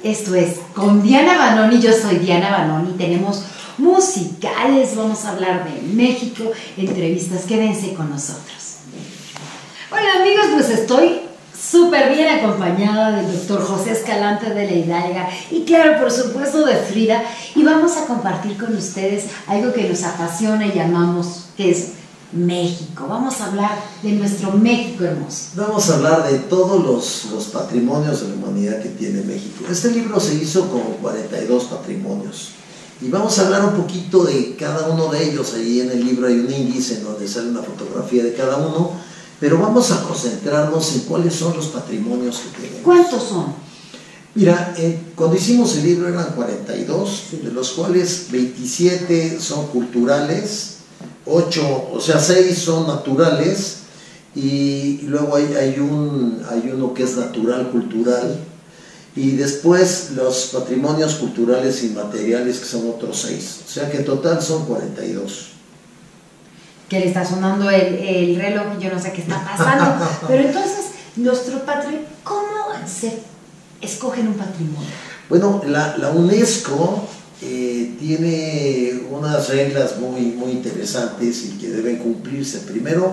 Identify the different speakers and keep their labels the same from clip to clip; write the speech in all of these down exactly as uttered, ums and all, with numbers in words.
Speaker 1: Esto es con Diana Banoni. Yo soy Diana Banoni. Tenemos musicales, vamos a hablar de México, entrevistas. Quédense con nosotros. Hola amigos, pues estoy súper bien acompañada del doctor José Escalante de la Hidalga y claro, por supuesto de Frida, y vamos a compartir con ustedes algo que nos apasiona y llamamos, que es México. Vamos a hablar de nuestro México hermoso.
Speaker 2: Vamos a hablar de todos los, los patrimonios de la humanidad que tiene México. Este libro se hizo con cuarenta y dos patrimonios y vamos a hablar un poquito de cada uno de ellos. Ahí en el libro hay un índice en donde sale una fotografía de cada uno, pero vamos a concentrarnos en cuáles son los patrimonios que tenemos.
Speaker 1: ¿Cuántos son?
Speaker 2: Mira, eh, cuando hicimos el libro eran cuarenta y dos, sí, de los cuales veintisiete son culturales, ocho, o sea, seis son naturales y luego hay, hay, un, hay uno que es natural cultural y después los patrimonios culturales inmateriales que son otros seis, o sea que en total son cuarenta y dos.
Speaker 1: Que le está sonando el, el reloj y yo no sé qué está pasando, pero entonces, nuestro patrimonio, ¿cómo se escogen un patrimonio?
Speaker 2: Bueno, la, la UNESCO Eh, tiene unas reglas muy, muy interesantes y que deben cumplirse. Primero,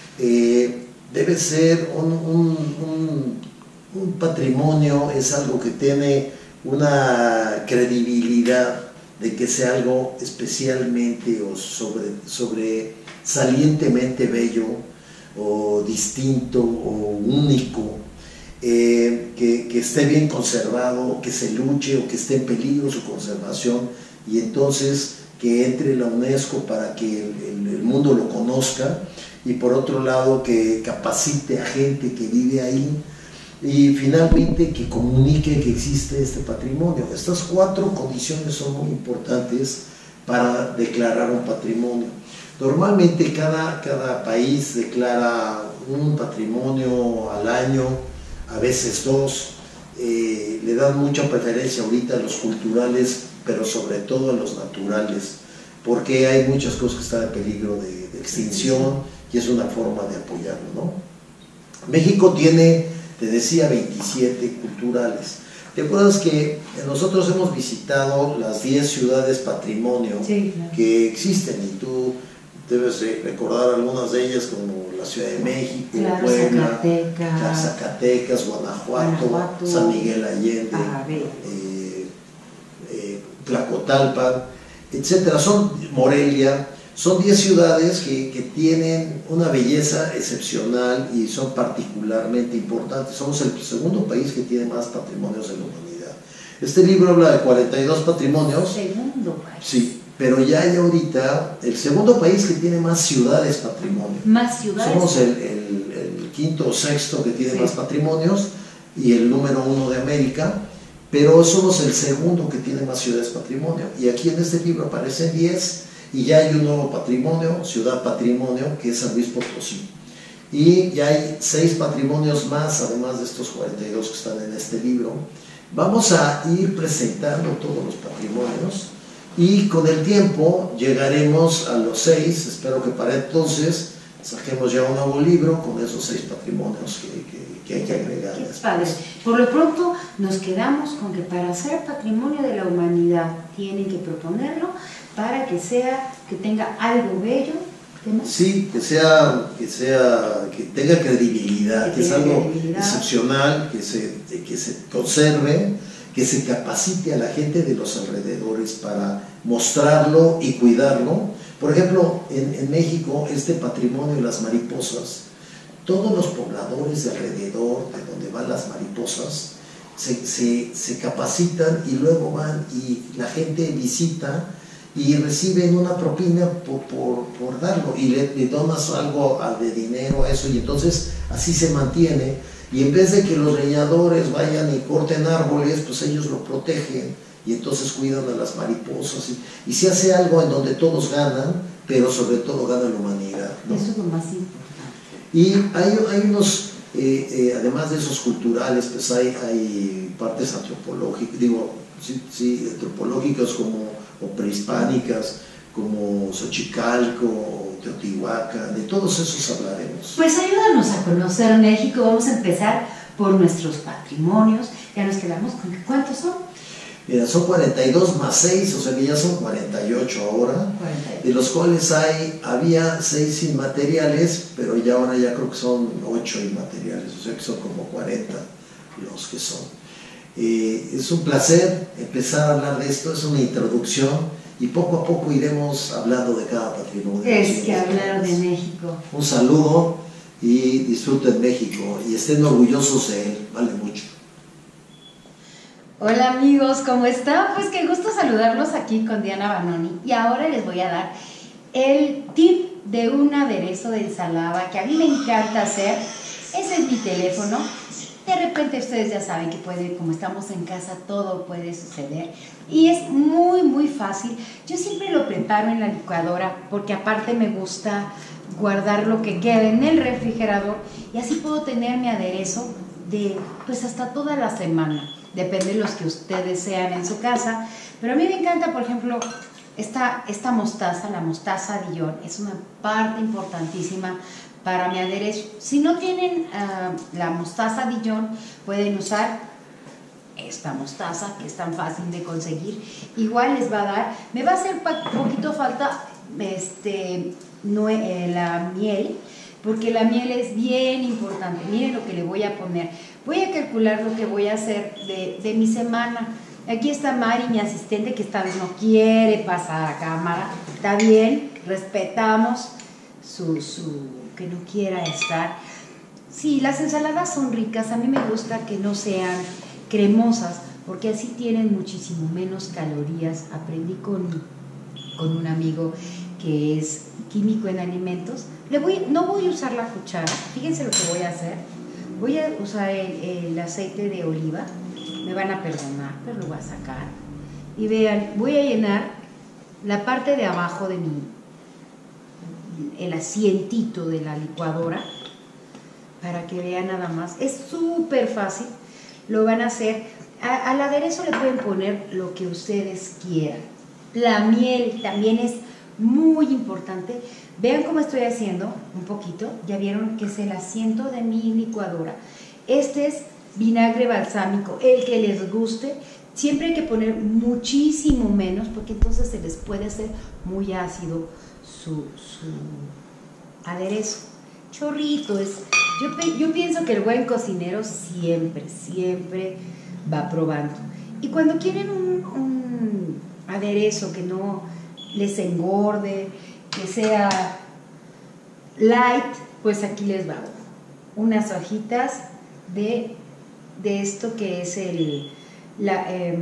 Speaker 2: eh, debe ser un, un, un, un patrimonio, es algo que tiene una credibilidad de que sea algo especialmente o sobre, sobresalientemente bello o distinto o único. Eh, que, que esté bien conservado, que se luche o que esté en peligro su conservación y entonces que entre la UNESCO para que el, el, el mundo lo conozca y por otro lado que capacite a gente que vive ahí y finalmente que comunique que existe este patrimonio. Estas cuatro condiciones son muy importantes para declarar un patrimonio. Normalmente cada, cada país declara un patrimonio al año, a veces dos, eh, le dan mucha preferencia ahorita a los culturales, pero sobre todo a los naturales, porque hay muchas cosas que están en peligro de, de extinción y es una forma de apoyarlo, ¿no? México tiene, te decía, veintisiete culturales. ¿Te acuerdas que nosotros hemos visitado las diez ciudades patrimonio sí, claro, que existen y tú debes recordar algunas de ellas como la Ciudad de México,
Speaker 1: claro,
Speaker 2: Puebla,
Speaker 1: Zacatecas,
Speaker 2: Zacatecas, Guanajuato, Guanajuato, San Miguel Allende, eh, eh, Tlacotalpan, etcétera. Son Morelia, son diez ciudades que, que tienen una belleza excepcional y son particularmente importantes. Somos el segundo país que tiene más patrimonios de la humanidad. Este libro habla de cuarenta y dos patrimonios.
Speaker 1: Segundo país.
Speaker 2: Sí. Pero ya hay ahorita el segundo país que tiene más ciudades patrimonio.
Speaker 1: Más ciudades.
Speaker 2: Somos el, el, el quinto o sexto que tiene sí, más patrimonios y el número uno de América, pero somos el segundo que tiene más ciudades patrimonio. Y aquí en este libro aparecen diez y ya hay un nuevo patrimonio, ciudad patrimonio, que es San Luis Potosí. Y ya hay seis patrimonios más, además de estos cuarenta y dos que están en este libro. Vamos a ir presentando todos los patrimonios. Y con el tiempo llegaremos a los seis, espero que para entonces saquemos ya un nuevo libro con esos seis patrimonios que, que, que hay que agregarles.
Speaker 1: Padre, por lo pronto nos quedamos con que para ser patrimonio de la humanidad tienen que proponerlo para que sea, que tenga algo bello.
Speaker 2: Sí, que sea, que sea, que tenga credibilidad, que, que es algo excepcional, que se, que se conserve, que se capacite a la gente de los alrededores para mostrarlo y cuidarlo. Por ejemplo, en, en México, este patrimonio de las mariposas, todos los pobladores de alrededor, de donde van las mariposas, se, se, se capacitan y luego van y la gente visita y reciben una propina por, por, por darlo y le, le donas algo de dinero a eso y entonces así se mantiene. Y en vez de que los leñadores vayan y corten árboles, pues ellos lo protegen y entonces cuidan a las mariposas. Y, y se hace algo en donde todos ganan, pero sobre todo gana la humanidad, ¿no?
Speaker 1: Eso es lo más importante.
Speaker 2: Y hay, hay unos, eh, eh, además de esos culturales, pues hay, hay partes antropológicas, digo, sí, sí, antropológicas como, o prehispánicas, como Xochicalco, Teotihuacán, de todos esos hablaremos.
Speaker 1: Pues ayúdanos a conocer México. Vamos a empezar por nuestros patrimonios. Ya nos quedamos con ¿cuántos son?
Speaker 2: Mira, son cuarenta y dos más seis, o sea que ya son cuarenta y ocho ahora, cuarenta y ocho. De los cuales hay, había seis inmateriales, pero ya ahora ya creo que son ocho inmateriales, o sea que son como cuarenta los que son. Eh, es un placer empezar a hablar de esto, es una introducción y poco a poco iremos hablando de cada patrimonio.
Speaker 1: Es que hablar de México.
Speaker 2: Un saludo y disfruten México y estén orgullosos de él, vale mucho.
Speaker 1: Hola amigos, ¿cómo están? Pues qué gusto saludarlos aquí con Diana Vanoni y ahora les voy a dar el tip de un aderezo de ensalada que a mí me encanta hacer. Ese es mi teléfono. De repente ustedes ya saben que puede, como estamos en casa, todo puede suceder y es muy muy fácil. Yo siempre lo preparo en la licuadora porque aparte me gusta guardar lo que queda en el refrigerador y así puedo tener mi aderezo de pues hasta toda la semana, depende de los que ustedes sean en su casa, pero a mí me encanta, por ejemplo, esta, esta mostaza, la mostaza Dijon, es una parte importantísima para mi aderezo. Si no tienen uh, la mostaza Dijon, pueden usar esta mostaza que es tan fácil de conseguir. Igual les va a dar, me va a hacer un poquito falta este, no, eh, la miel, porque la miel es bien importante. Miren lo que le voy a poner. Voy a calcular lo que voy a hacer de, de mi semana. Aquí está Mari, mi asistente, que esta vez no quiere pasar a cámara. Está bien, respetamos su... su que no quiera estar. Sí, las ensaladas son ricas, a mí me gusta que no sean cremosas, porque así tienen muchísimo menos calorías. Aprendí con, con un amigo que es químico en alimentos. Le voy, no voy a usar la cuchara, fíjense lo que voy a hacer. Voy a usar el, el aceite de oliva, me van a perdonar, pero lo voy a sacar. Y vean, voy a llenar la parte de abajo de mi el asientito de la licuadora para que vean nada más. Es súper fácil, lo van a hacer. A, al aderezo le pueden poner lo que ustedes quieran. La miel también es muy importante. Vean cómo estoy haciendo un poquito. Ya vieron que es el asiento de mi licuadora. Este es vinagre balsámico, el que les guste. Siempre hay que poner muchísimo menos porque entonces se les puede hacer muy ácido Su, su aderezo. Chorrito es. Yo, yo pienso que el buen cocinero siempre, siempre va probando. Y cuando quieren un, un aderezo que no les engorde, que sea light, pues aquí les va unas hojitas de, de esto que es el. La, eh,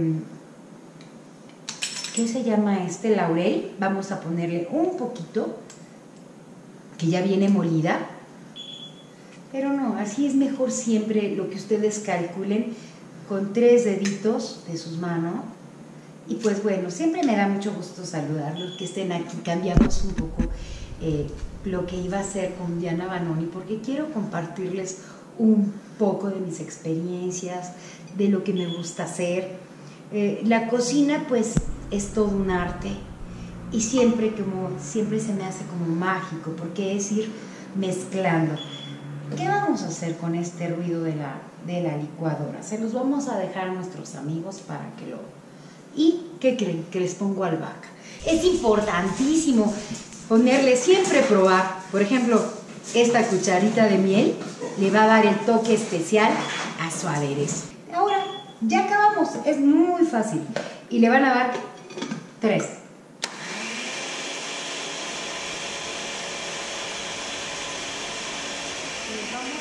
Speaker 1: ¿Qué se llama este? Laurel. Vamos a ponerle un poquito, que ya viene molida. Pero no, así es mejor siempre lo que ustedes calculen con tres deditos de sus manos. Y pues bueno, siempre me da mucho gusto saludarlos, que estén aquí. Cambiamos un poco eh, lo que iba a hacer con Diana Vanoni, porque quiero compartirles un poco de mis experiencias, de lo que me gusta hacer. Eh, la cocina, pues, es todo un arte y siempre, como, siempre se me hace como mágico porque es ir mezclando. ¿Qué vamos a hacer con este ruido de la, de la licuadora? Se los vamos a dejar a nuestros amigos para que lo... ¿Y qué creen? Que les pongo albahaca. Es importantísimo ponerle, siempre probar. Por ejemplo, esta cucharita de miel le va a dar el toque especial a su aderezo. Ahora, ya acabamos. Es muy fácil. Y le van a dar tres. Les vamos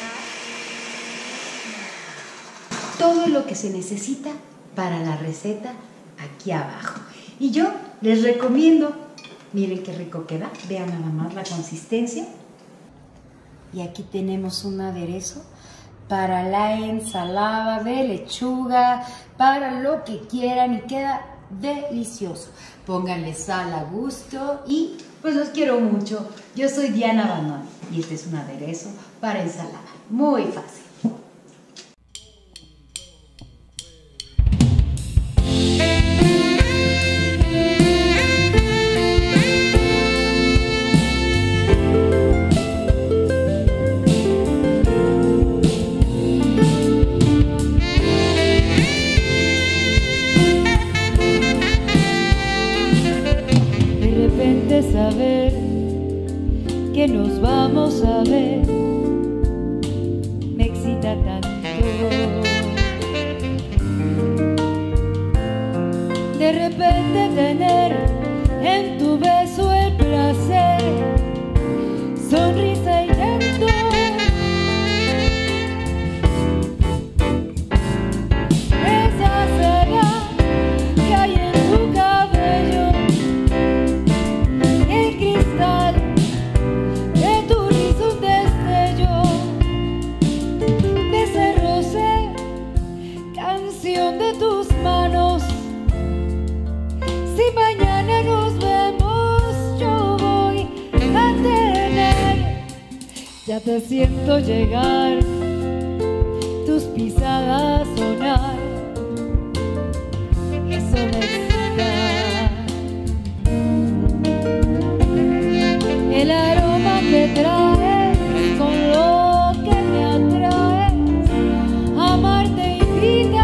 Speaker 1: a dejar todo lo que se necesita para la receta aquí abajo. Y yo les recomiendo, miren qué rico queda, vean nada más la consistencia. Y aquí tenemos un aderezo para la ensalada de lechuga, para lo que quieran y queda delicioso. Pónganle sal a gusto y pues los quiero mucho. Yo soy Diana Vanoni y este es un aderezo para ensalada. Muy fácil.
Speaker 3: repente tener en tu beso el placer, sonrisa y llanto. Esa seda que hay en tu cabello, el cristal de tu risa un destello, de ese roce, canción de tus manos. Si mañana nos vemos, yo voy a tener, ya te siento llegar, tus pisadas sonar, eso me excita. El aroma que traes con lo que me atraes, amarte invita.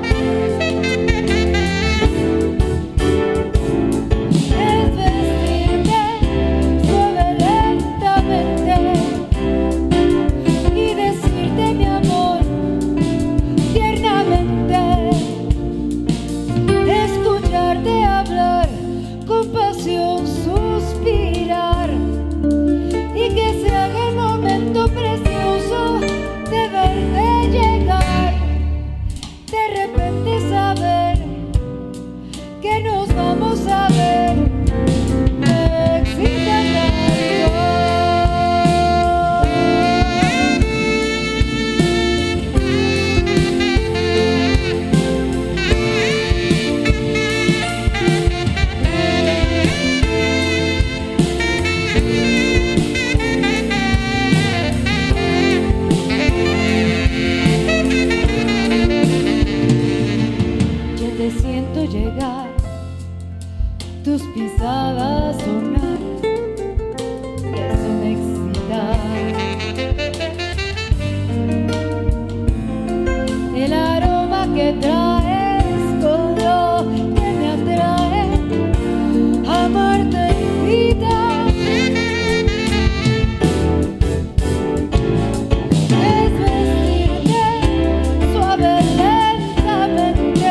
Speaker 3: Con pasión suspirar y que se haga el momento precioso de verte llegar, de repente saber que nos vamos a ver, me excita llegar, tus pisadas sonar, eso me excita. El aroma que traes con lo que me atrae, amarte invita. Es vestirte suave lentamente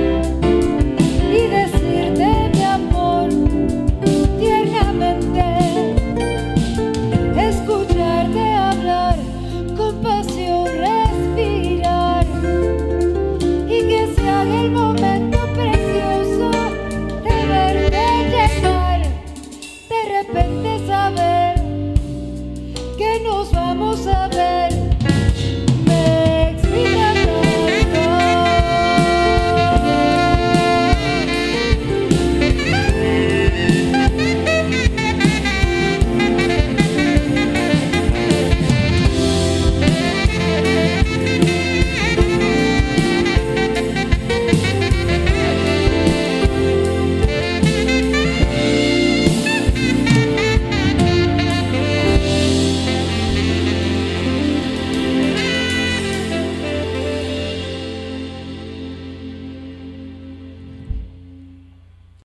Speaker 3: y decirte mi amor tiernamente, escucharte hablar, con pasión respirar y que se haga el momento precioso de verte llegar, de repente saber que nos vamos a ver.